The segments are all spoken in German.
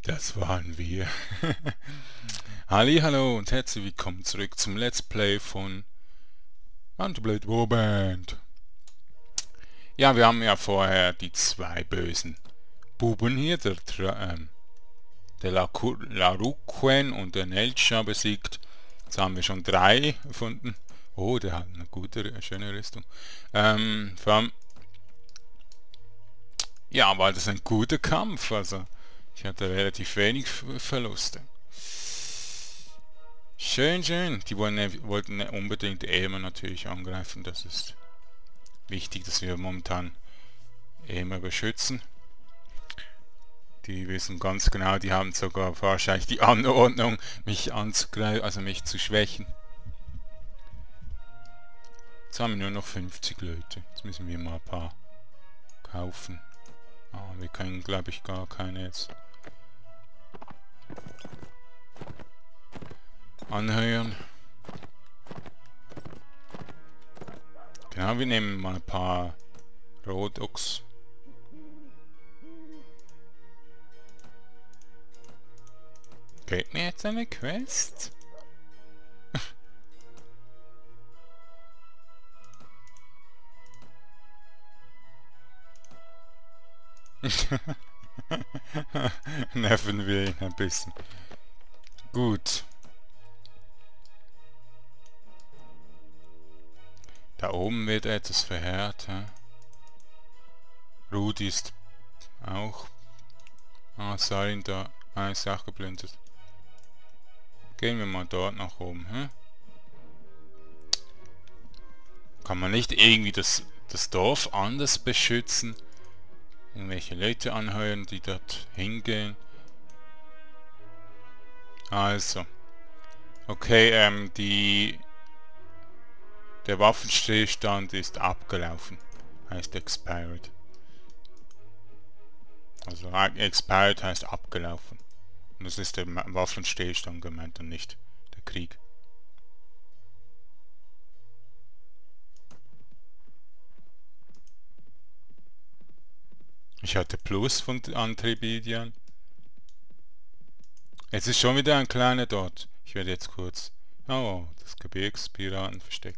Das waren wir. Hallo und herzlich willkommen zurück zum Let's Play von Anti-Blade Warband. Ja, wir haben ja vorher die zwei bösen Buben hier, der Laruquen und der Nelcha besiegt. Jetzt haben wir schon 3 gefunden. Oh, der hat eine gute, schöne Rüstung. Vor allem, ja, war das ein guter Kampf, also ich hatte relativ wenig Verluste. Schön, schön. Die wollten unbedingt Elmer natürlich angreifen. Das ist wichtig, dass wir momentan Elmer beschützen. Die wissen ganz genau, die haben sogar wahrscheinlich die Anordnung, mich anzugreifen, also mich zu schwächen. Jetzt haben wir nur noch 50 Leute. Jetzt müssen wir mal ein paar kaufen. Ah, wir können, glaube ich, gar keine jetzt anheuern. Genau, wir nehmen mal ein paar Rodox. Geht mir jetzt eine Quest? Nerven wir ihn ein bisschen. Gut. Da oben wird etwas verheert. Rudi ist auch... Ah, Sarin da. Ah, ist auch geblendet. Gehen wir mal dort nach oben. Kann man nicht irgendwie das Dorf anders beschützen? Irgendwelche Leute anheuern, die dort hingehen? Also. Okay, der Waffenstillstand ist abgelaufen. Heißt expired. Also expired heißt abgelaufen. Und das ist der Waffenstillstand gemeint und nicht der Krieg. Ich hatte Plus von Antribidian. Jetzt ist schon wieder ein kleiner dort. Ich werde jetzt kurz... Oh, das Gebirgspiratenversteck.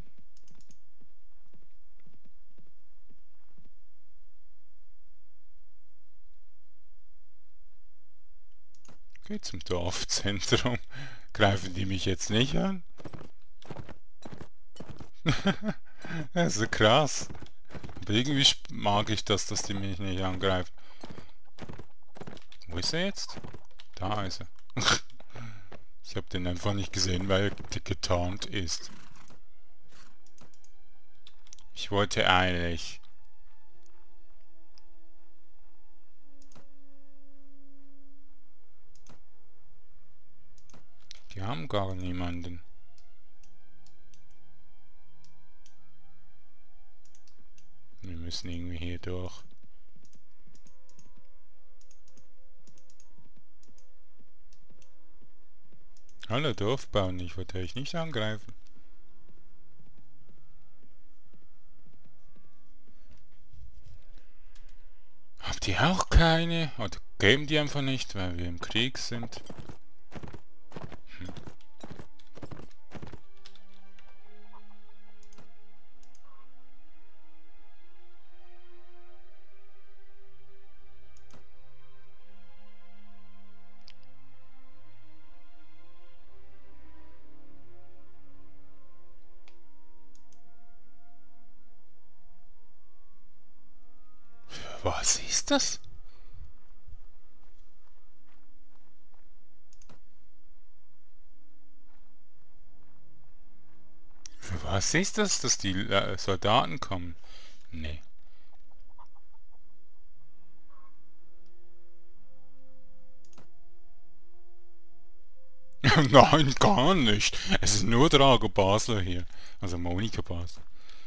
Geh zum Dorfzentrum. Greifen die mich jetzt nicht an? Das ist krass. Aber irgendwie mag ich das, dass die mich nicht angreifen. Wo ist er jetzt? Da ist er. Ich habe den einfach nicht gesehen, weil er getarnt ist. Ich wollte eigentlich... Die haben gar niemanden. Wir müssen irgendwie hier durch. Hallo Dorfbauern, ich wollte euch nicht angreifen. Habt ihr auch keine? Oder geben die einfach nicht, weil wir im Krieg sind? Was ist das? Für was ist das, dass die Soldaten kommen? Nee. Nein, gar nicht. Es ist nur Drago Basler hier. Also Monika Basler.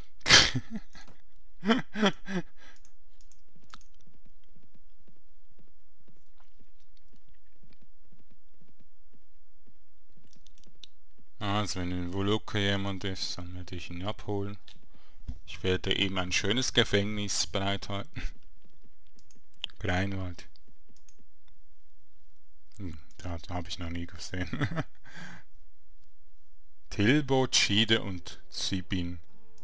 Also wenn in Voluka jemand ist, dann werde ich ihn abholen. Ich werde ihm ein schönes Gefängnis bereithalten. Greinwald. Da habe ich noch nie gesehen. Tilbo, Chide und Zibin.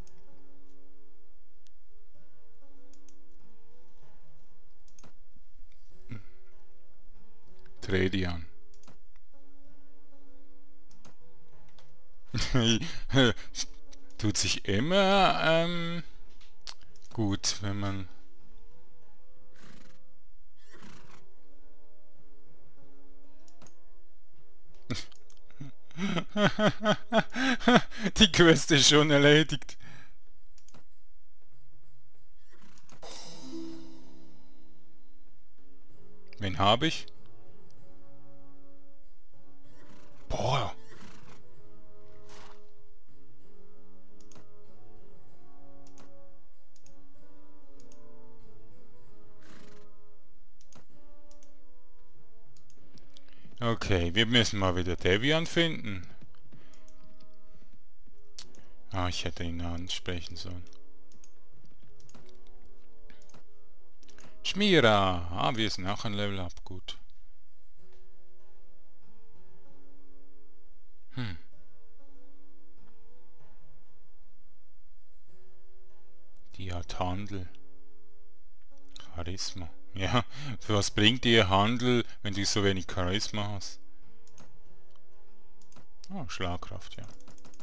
Tredian. Tut sich immer gut, wenn man... Die Quest ist schon erledigt. Wen habe ich? Boah. Okay, wir müssen mal wieder Devian finden. Ah, ich hätte ihn ansprechen sollen. Schmira! Ah, wir sind auch ein Level Up, gut. Die hat Handel. Charisma. Ja, für was bringt dir Handel, wenn du so wenig Charisma hast? Ah, Schlagkraft, ja.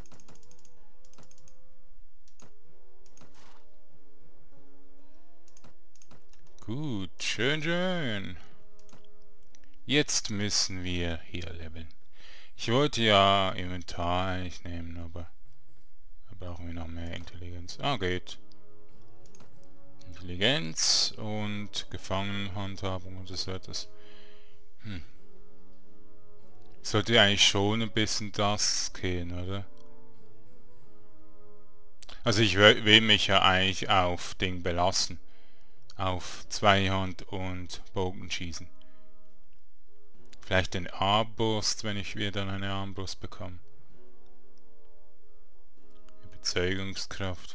Gut, schön, schön. Jetzt müssen wir hier leveln. Ich wollte ja Inventar eigentlich nehmen, aber da brauchen wir noch mehr Intelligenz. Ah, geht. Intelligenz und Gefangenenhandhabung oder so etwas. Sollte eigentlich schon ein bisschen das gehen, oder? Also ich will mich ja eigentlich auf Ding belassen. Auf Zweihand und Bogenschießen. Vielleicht den Armbrust, wenn ich wieder eine Armbrust bekomme. Überzeugungskraft.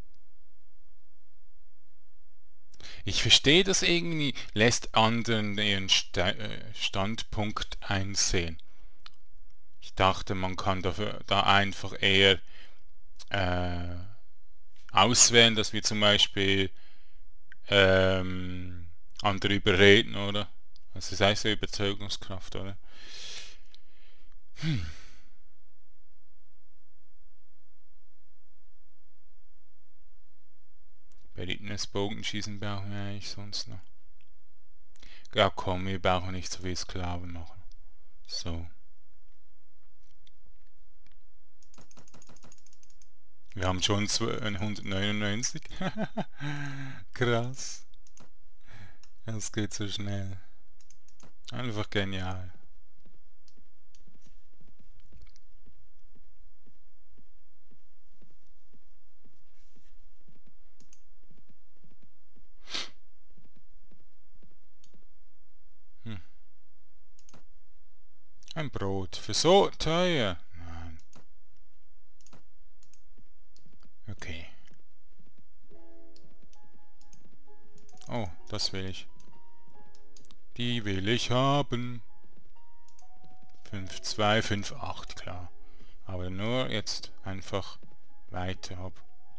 Ich verstehe das irgendwie, lässt anderen ihren Standpunkt einsehen. Ich dachte, man kann da einfach eher auswählen, dass wir zum Beispiel andere überreden, oder? Also das heißt ja Überzeugungskraft, oder? Beliebtes Bogenschießen brauchen wir eigentlich sonst noch. Ja komm, wir brauchen nicht so viel Sklaven machen. So. Wir haben schon 199. Krass. Es geht so schnell. Einfach genial. Ein Brot. Für so teuer. Nein. Okay. Oh, das will ich. Die will ich haben. 5,2, 5,8, klar. Aber nur jetzt einfach weiter ab.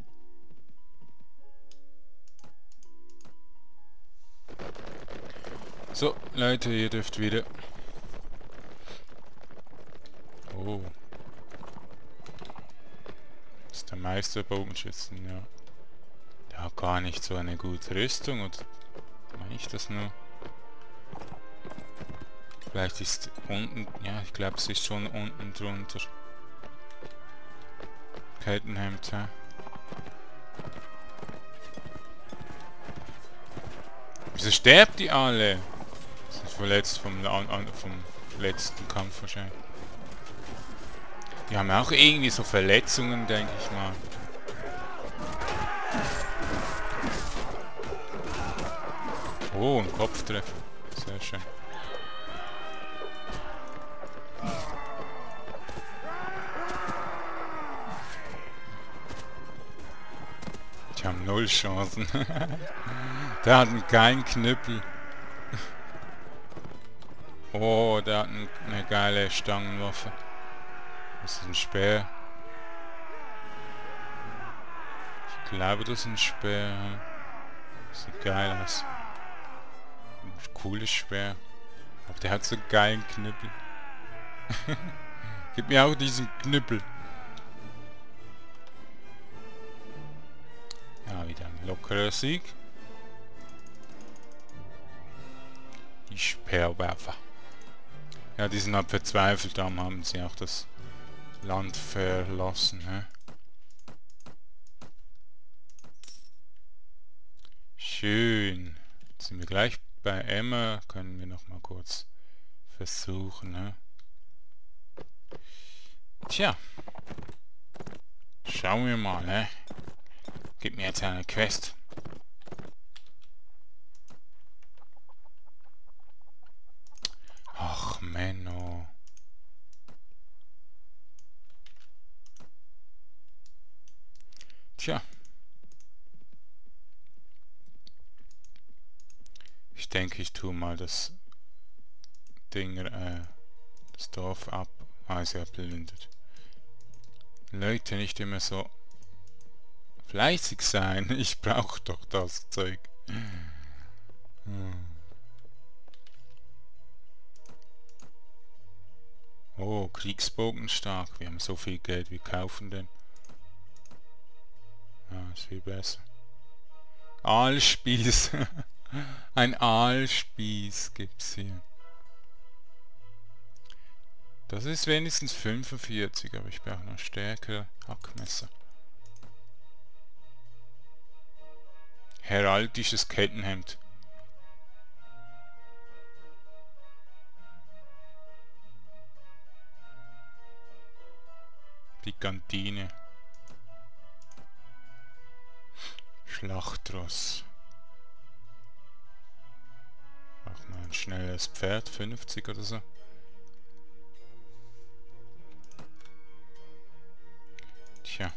So, Leute, ihr dürft wieder. Oh. Das ist der Meister Bogenschützen, ja. Der hat gar nicht so eine gute Rüstung, oder meine ich das nur? Vielleicht ist unten, ja, ich glaube es ist schon unten drunter. Kettenhemd, ja. Wieso sterbt die alle? Sind verletzt vom letzten Kampf wahrscheinlich. Die haben auch irgendwie so Verletzungen, denke ich mal. Oh, ein Kopftreffer. Sehr schön. Die haben 0 Chancen. Der hat keinen Knüppel. Oh, der hat eine geile Stangenwaffe. Das ist ein Speer. Ich glaube, das ist ein Speer. Ja. Sieht geil aus. Ein cooles Speer. Aber der hat so einen geilen Knüppel. Gib mir auch diesen Knüppel. Ja, wieder ein lockerer Sieg. Die Speerwerfer. Ja, die sind halt verzweifelt, darum haben sie auch das Land verlassen. Ne? Schön. Jetzt sind wir gleich bei Emma. Können wir noch mal kurz versuchen. Ne? Tja. Schauen wir mal. Ne? Gib mir jetzt eine Quest. Ach, Menno. Tja. Ich denke, ich tue mal das Ding, das Dorf ab. Ah, ist ja plündert. Leute, nicht immer so fleißig sein. Ich brauche doch das Zeug. Oh, Kriegsbogen stark. Wir haben so viel Geld, wir kaufen den. Ja, ist viel besser. Aalspieß. Ein Aalspieß gibt's hier. Das ist wenigstens 45, aber ich brauche noch stärkere Hackmesser. Heraldisches Kettenhemd. Die Kantine. Schlachtross. Braucht man ein schnelles Pferd, 50 oder so. Tja.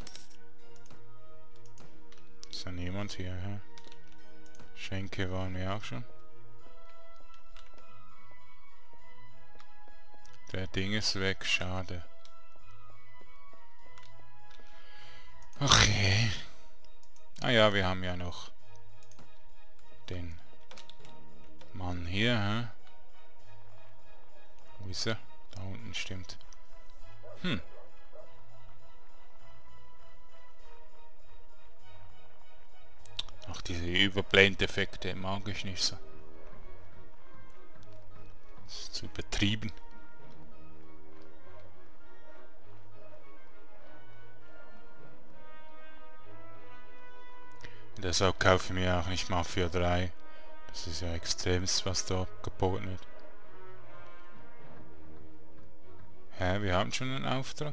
Ist ja niemand hier, hä? Schenke waren wir auch schon. Der Ding ist weg, schade. Okay. Ah ja, wir haben ja noch den Mann hier, hä? Wo ist er? Da unten, stimmt. Ach, diese Überblendeffekte mag ich nicht so. Das ist zu übertrieben. Und deshalb kaufe ich mir auch nicht Mafia 3. Das ist ja extremst, was da geboten wird. Hä, wir haben schon einen Auftrag?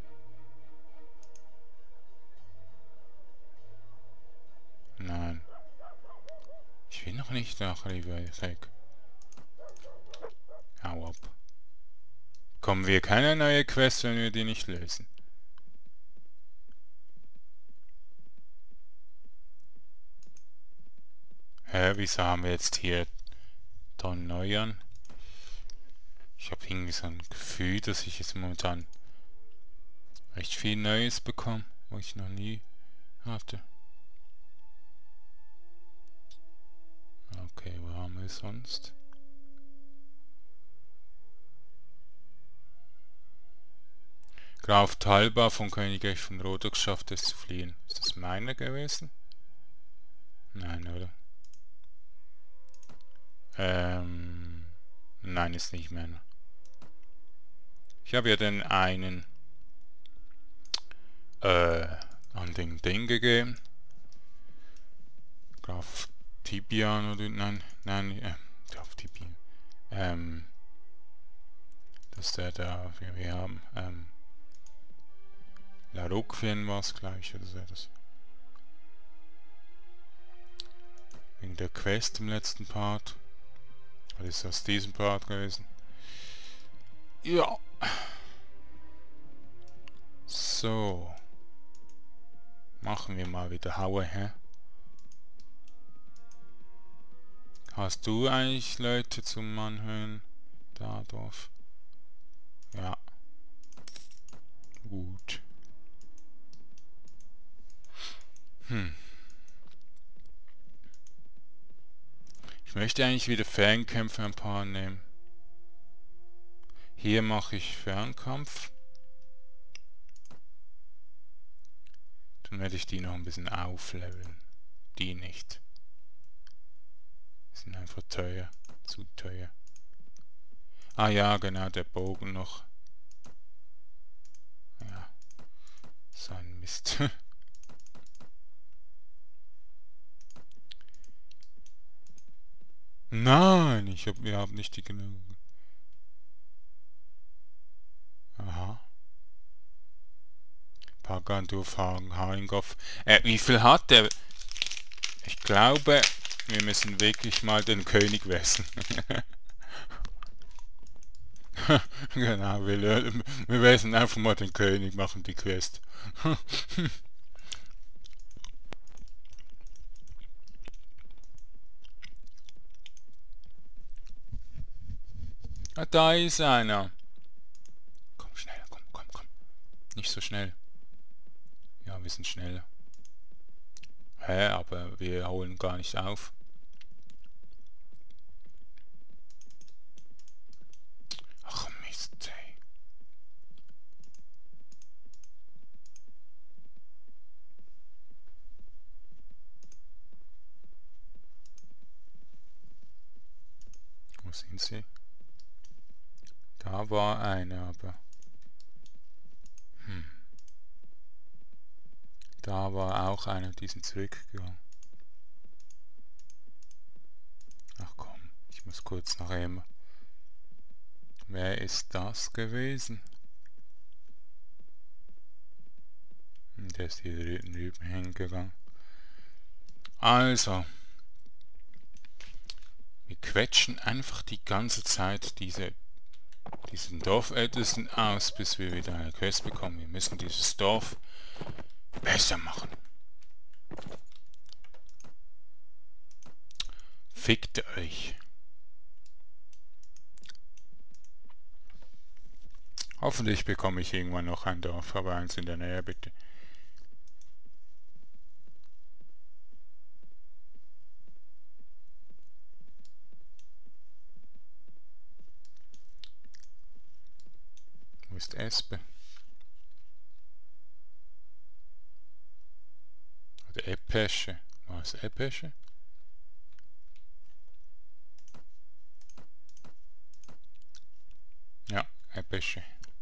Nein. Ich will noch nicht nach Rivek. Hau ab. Kommen wir keine neue Quest, wenn wir die nicht lösen. Hä, wieso haben wir jetzt hier Don Neuern? Ich habe irgendwie so ein Gefühl, dass ich jetzt momentan recht viel Neues bekomme, was ich noch nie hatte. Okay, wo haben wir sonst? Graf Talba vom Königreich von Rhodoks schafft es zu fliehen. Ist das meiner gewesen? Nein, oder? Nein, ist nicht meiner. Ich habe ja den einen an den Ding gegeben. Graf Tibian oder nein, Graf Tibian. Das ist der da, wir haben Larokvien war es gleich, oder so das. Wegen der Quest im letzten Part. Was ist aus diesem Part gewesen? Ja. So. Machen wir mal wieder Haue, hä? Hast du eigentlich Leute zum Anhören? Da, Dorf. Ja. Gut. Ich möchte eigentlich wieder Fernkämpfe ein paar nehmen. Hier mache ich Fernkampf. Dann werde ich die noch ein bisschen aufleveln. Die nicht. Die sind einfach teuer. Zu teuer. Ah ja, genau, der Bogen noch. Ja. So ein Mist. Nein, wir haben nicht die genug. Aha. Pagandorf, Haringhoff. Wie viel hat der? Ich glaube, wir müssen wirklich mal den König wessen. Genau, wir wessen einfach mal den König, machen die Quest. Ah, da ist einer. Komm, schneller, komm. Nicht so schnell. Ja, wir sind schneller. Hä, aber wir holen gar nicht auf. Ach Mist, ey. Wo sind sie? Da war einer, aber... Da war auch einer, die sind zurückgegangen. Ach komm, ich muss kurz nach Emma. Wer ist das gewesen? Der ist hier drüben hingegangen. Also, wir quetschen einfach die ganze Zeit diesen Dorfältesten aus, bis wir wieder eine Quest bekommen. Wir müssen dieses Dorf besser machen. Fickt euch. Hoffentlich bekomme ich irgendwann noch ein Dorf, aber eins in der Nähe bitte. Wo ist Espe? Oder Epesche? War es Epesche? Ja, Epesche.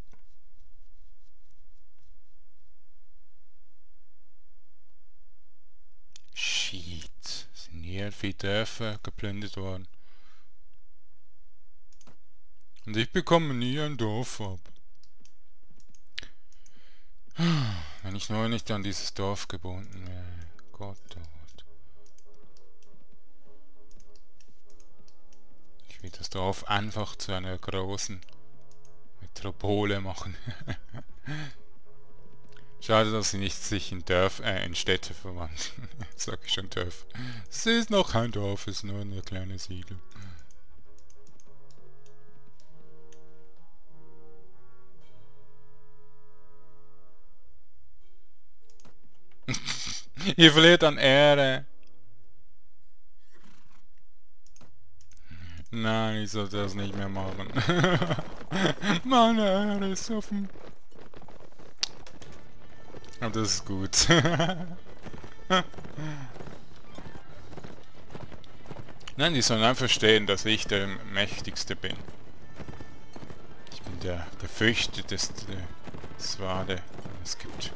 Shit. Sind hier 4 Dörfer geplündert worden. Und ich bekomme nie ein Dorf ab. Wenn ich nur nicht an dieses Dorf gebunden wäre. Gott, oh Gott. Ich will das Dorf einfach zu einer großen Metropole machen. Schade, dass sie nicht sich in Städte verwandeln. Jetzt sag ich schon Dörfer. Es ist noch kein Dorf, es ist nur eine kleine Siedlung. Ihr verliert an Ehre. Nein, ich sollte das nicht mehr machen. Meine Ehre ist offen. Aber das ist gut. Nein, die sollen einfach verstehen, dass ich der Mächtigste bin. Ich bin der gefürchteteste Zwade, den es gibt.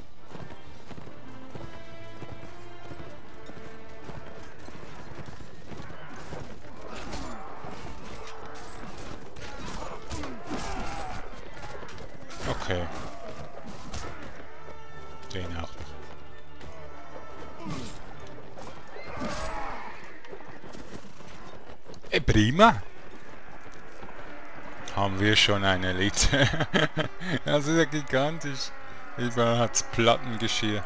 Okay. Den auch noch. Prima. Haben wir schon eine Elite. Das ist ja gigantisch. Überall hat's Plattengeschirr.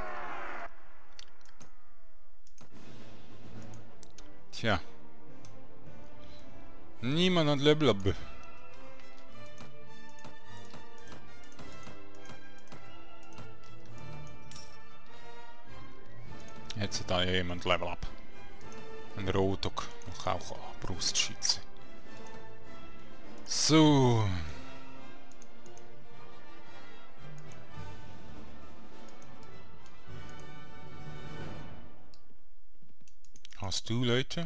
Tja. Niemand hat Level up. jetzt da jemand Level Up. Ein Rodok, noch auch Brustschütze. So. Hast du Leute?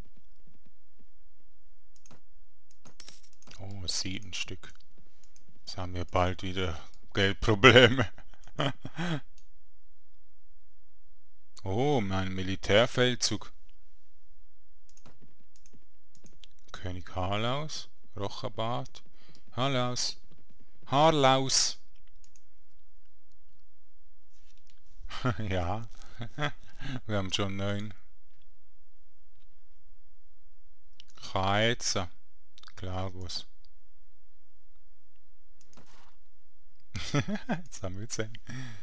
Oh, 7 Stück. Jetzt haben wir bald wieder Geldprobleme. Oh, mein Militärfeldzug. König Harlaus, Rochabat, Harlaus, Harlaus. Ja, wir haben schon 9. Kaeza, Klagos. Jetzt haben wir 10.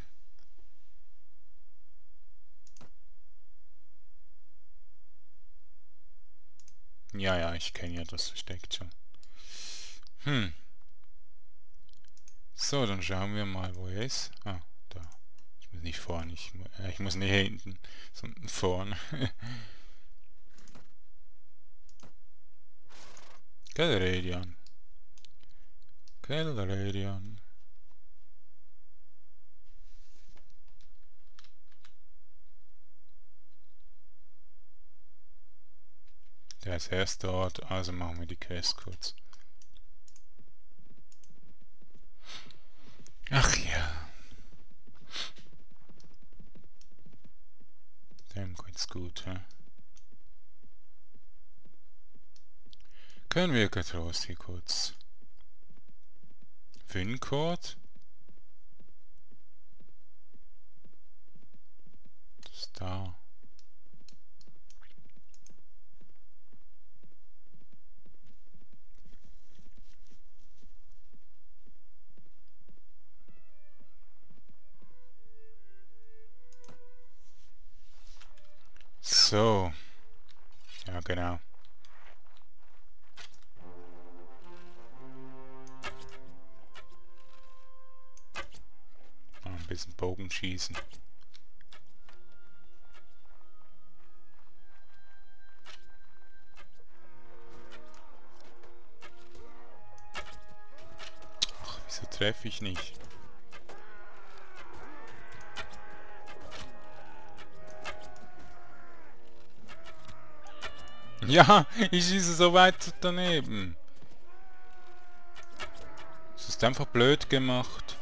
Ja, ja, ich kenne ja das Versteck schon. So, dann schauen wir mal, wo er ist. Ah, da. Ich muss nicht vorne, ich muss nicht hinten, sondern vorne. Kelradian. Kelradian. Der ist erst dort, also machen wir die Quest kurz. Ach ja. Dem geht's gut, hä? Können wir getrost hier kurz. WinCode. Das ist da. So. Ja, genau. Ein bisschen Bogenschießen. Ach, wieso treffe ich nicht? Ja, ich schieße so weit daneben. Es ist einfach blöd gemacht.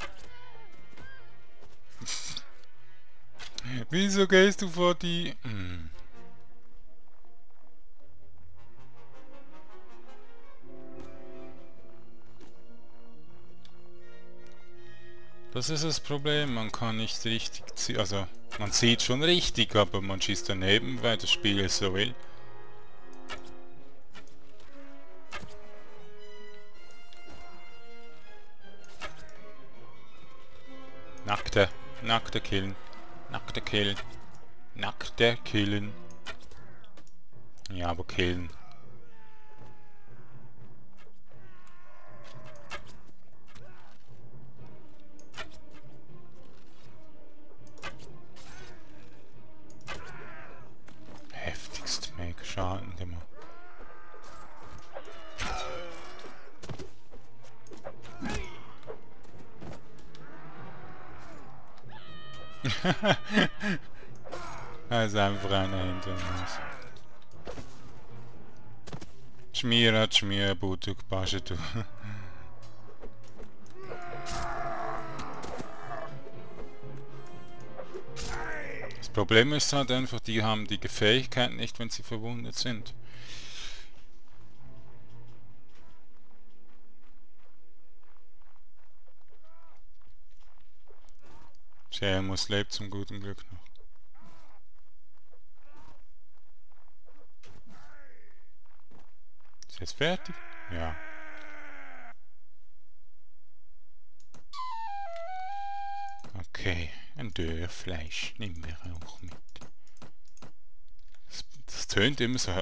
Wieso gehst du vor die... Das ist das Problem, man kann nicht richtig ziehen. Also, man sieht schon richtig, aber man schießt daneben, weil das Spiel es so will. Nackte killen. Nackte killen. Nackte killen. Ja, aber killen. Heftigst mega Schaden gemacht. Da ist einfach einer hinter uns. Schmier, Butuk, Pasche, Das Problem ist halt einfach, die haben die Fähigkeit nicht, wenn sie verwundet sind. Seamus lebt zum guten Glück noch. Ist jetzt fertig? Ja. Okay, ein Dörrfleisch nehmen wir auch mit. Das tönt immer so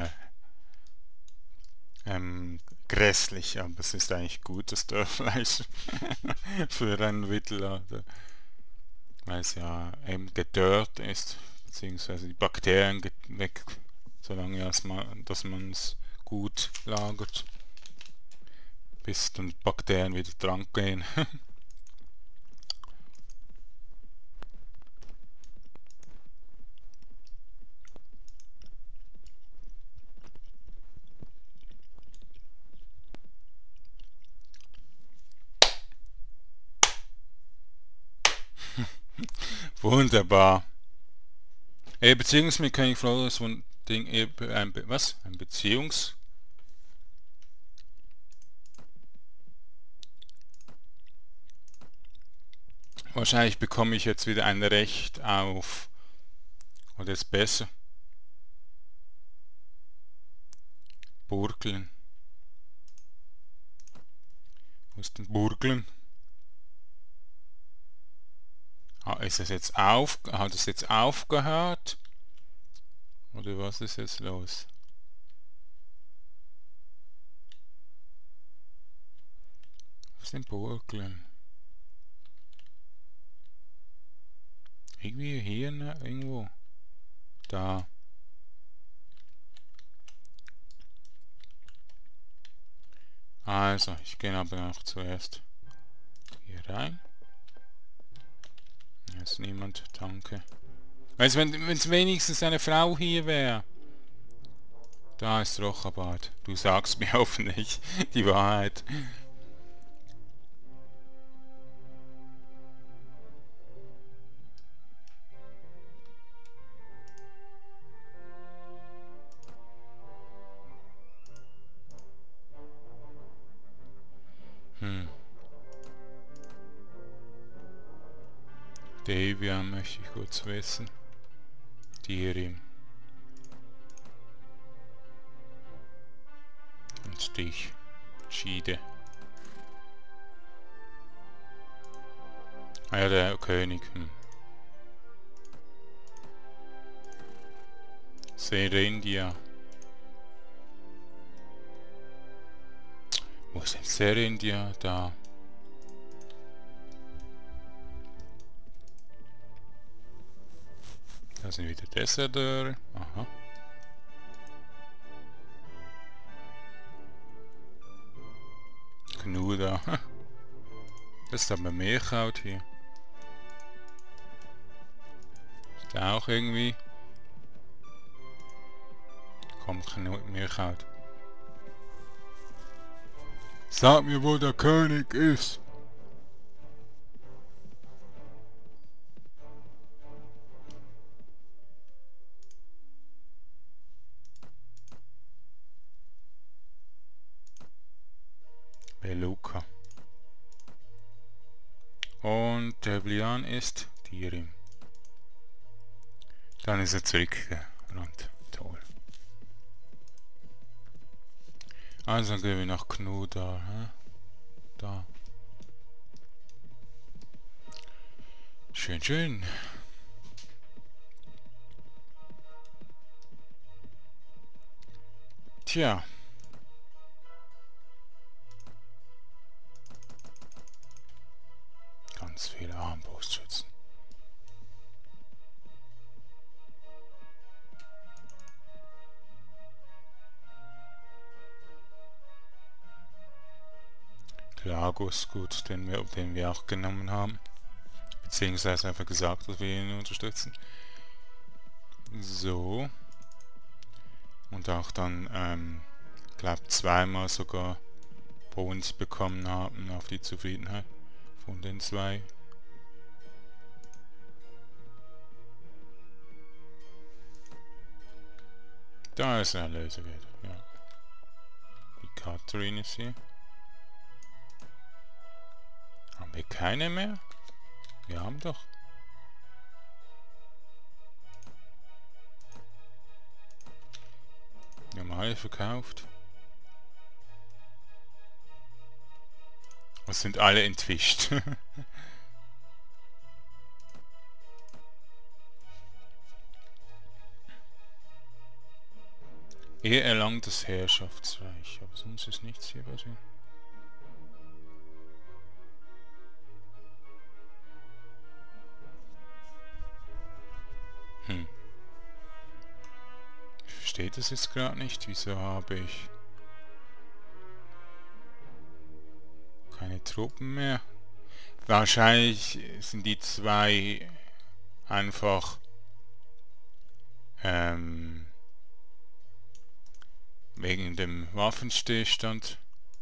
grässlich, aber es ist eigentlich gutes Dörrfleisch für einen Wittelader. Weil es ja eben gedörrt ist, beziehungsweise die Bakterien weg, solange erstmal, dass man es gut lagert, bis dann die Bakterien wieder dran gehen. Wunderbar. Beziehungsmechanik kann ich froh, dass von Ding was? Ein Beziehungs... Wahrscheinlich bekomme ich jetzt wieder ein Recht auf... Oder ist besser? Burgeln. Wo ist denn Burgeln? Ist es jetzt hat es jetzt aufgehört? Oder was ist jetzt los? Was ist denn Burgeln? Irgendwie hier, ne? Irgendwo. Da. Also, ich gehe aber noch zuerst hier rein. Hier ist niemand, danke. Also wenn es wenigstens eine Frau hier wäre. Da ist Rochabad. Du sagst mir hoffentlich die Wahrheit. Debian möchte ich kurz wissen. Dirim. Und dich. Chide. Ah ja, der König. Serindia. Wo ist denn Serindia? Da. Da sind wieder Deserteure. Aha. Knuda. Das ist aber Meerkraut hier. Ist da auch irgendwie? Kommt kein Meerkraut. Sag mir, wo der König ist. Beluka. Und Deblian ist Dirim. Dann ist er zurückgerannt. Toll. Also gehen wir nach Knuda. Da. Schön, schön. Tja. Ganz viele Armbrustschützen. Lagos, gut, den wir auch genommen haben. Beziehungsweise einfach gesagt, dass wir ihn unterstützen. So. Und auch dann, glaube zweimal sogar Boni bekommen haben auf die Zufriedenheit von den zwei. Da ist ein Lösegeld, ja. Die Katharine ist hier. Haben wir keine mehr? Wir haben doch. Wir haben alle verkauft. Und sind alle entwischt. Er erlangt das Herrschaftsreich, aber sonst ist nichts hier passiert. verstehe das jetzt gerade nicht. Wieso habe ich keine Truppen mehr? Wahrscheinlich sind die zwei einfach wegen dem Waffenstillstand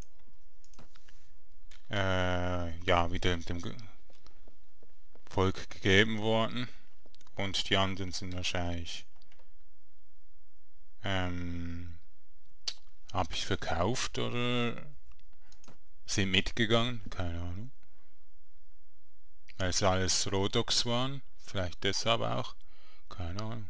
ja, wieder dem Volk gegeben worden, und die anderen sind wahrscheinlich habe ich verkauft oder sind mitgegangen, keine Ahnung, weil es alles Rhodoks waren, vielleicht deshalb auch, keine Ahnung.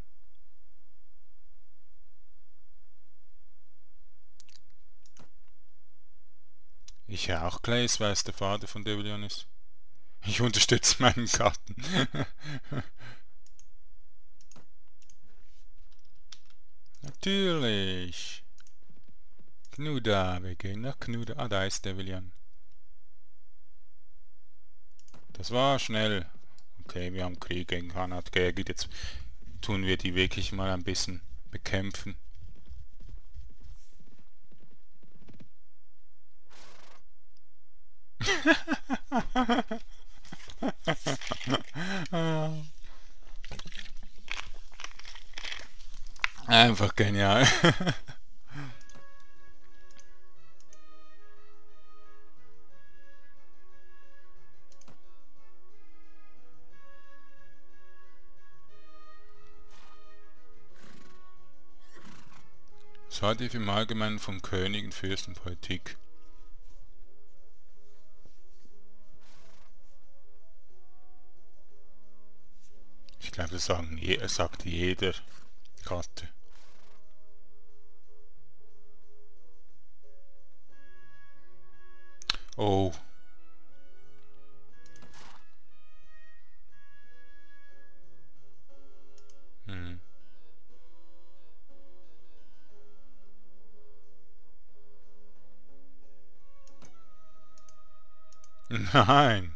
Ich ja auch Claes, weil es der Vater von Devilion ist. Ich unterstütze meinen Gatten. Natürlich. Knuda, wir gehen nach Knuda. Ah, da ist Devilion. Das war schnell. Okay, wir haben Krieg gegen Khanat Gergit. Jetzt tun wir die wirklich mal ein bisschen bekämpfen. Einfach genial. Was haltet ihr im Allgemeinen von Königen, Fürsten, Politik? Ich glaube, das sagt jeder Gatte. Oh. Hm. Nein.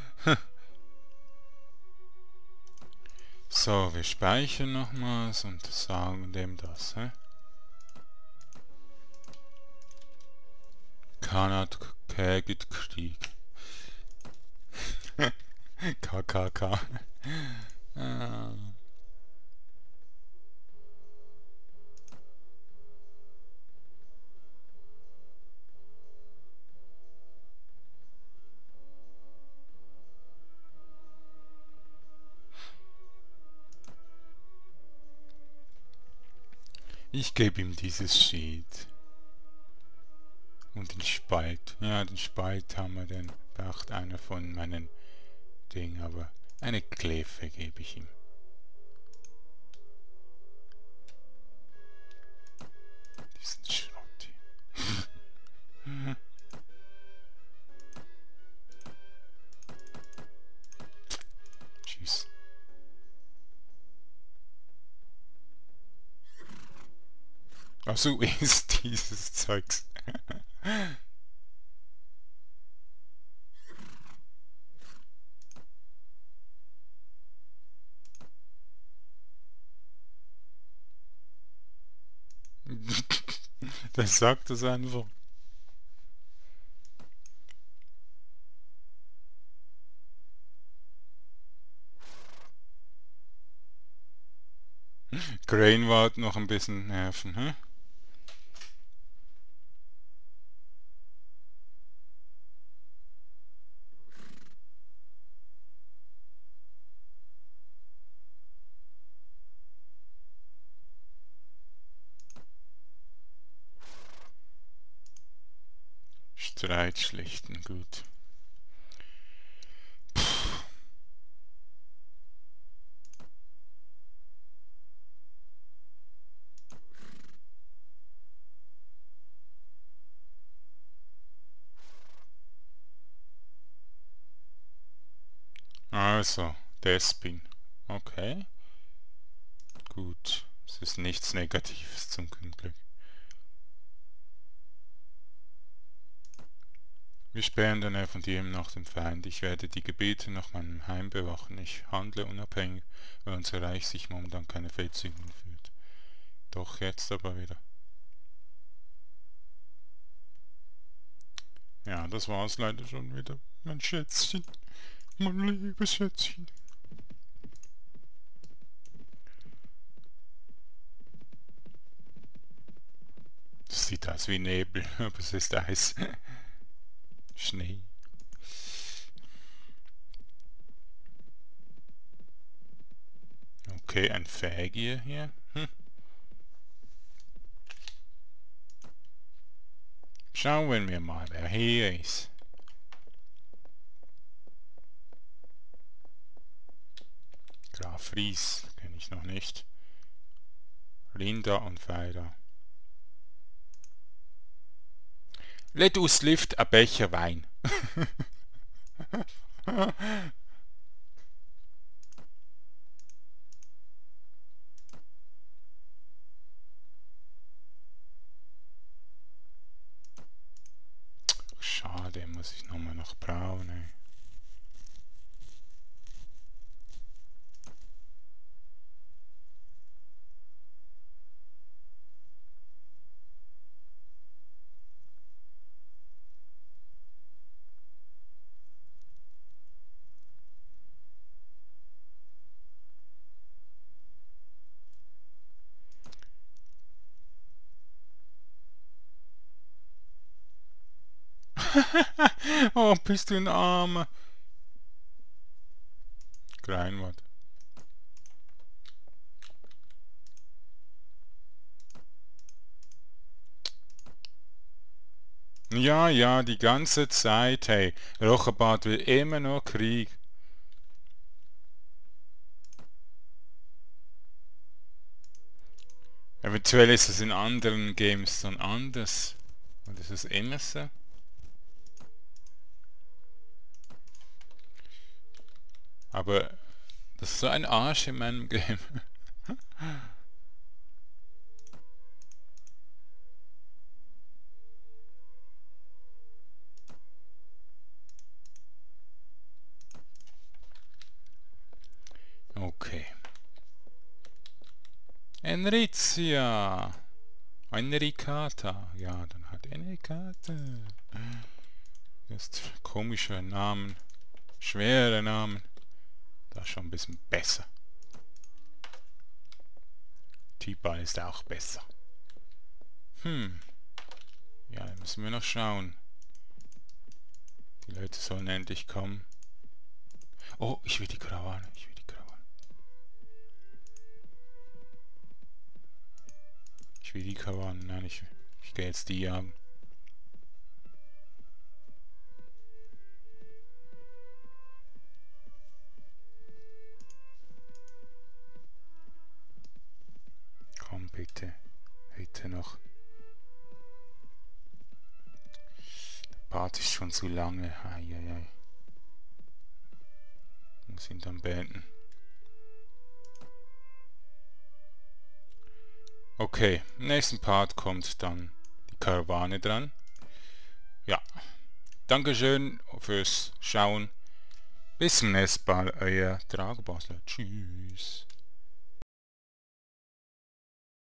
So, wir speichern nochmals und sagen dem das, hä? Khanat Gergit Krieg. KKK. Ah. Ich gebe ihm dieses Sheet. Und den Spalt. Ja, den Spalt haben wir, den braucht einer von meinen Dingen, aber eine Kläfe gebe ich ihm. Diesen Schrott hier. Tschüss. Ach so ist dieses Zeugs. Das sagt es einfach. Grainwald noch ein bisschen nerven, hä? Streit schlichten, gut. Also, Despin. Okay. Gut. Es ist nichts Negatives zum Glück. Wir sperren den Evangelium nach dem Feind. Ich werde die Gebiete nach meinem Heim bewachen. Ich handle unabhängig, weil unser Reich sich momentan keine Feldzüge führt. Doch, jetzt aber wieder. Ja, das war's leider schon wieder. Mein Schätzchen. Mein liebes Schätzchen. Das sieht aus wie Nebel, aber es ist Eis. Schnee. Okay, ein Fägier hier. Schauen wir mal, wer hier ist. Graf Ries, kenne ich noch nicht. Linda und Feira. Let us lift a Becher Wein. Schade, muss ich nochmal noch brauen, ey. Oh, bist du ein Armer. Kleinwort. Ja, ja, die ganze Zeit, hey. Rocherbart will immer noch Krieg. Eventuell ist es in anderen Games dann anders. Und ist es immer so? Aber das ist so ein Arsch in meinem Game. Okay. Enrizia. Enricata. Ja, dann hat Enricata. Das ist komische Namen. Schwere Namen. Das ist schon ein bisschen besser. Tipa ist auch besser. Ja, da müssen wir noch schauen. Die Leute sollen endlich kommen. Oh, ich will die Karawane. Ich will die Karawane. Ich will die Karawane. Nein, ich gehe jetzt die jagen. Komm bitte. Heute noch. Der Part ist schon zu lange. Eieiei. Muss ihn dann beenden. Okay, im nächsten Part kommt dann die Karawane dran. Ja, Dankeschön fürs Schauen. Bis zum nächsten Mal, euer Dragobasler. Tschüss.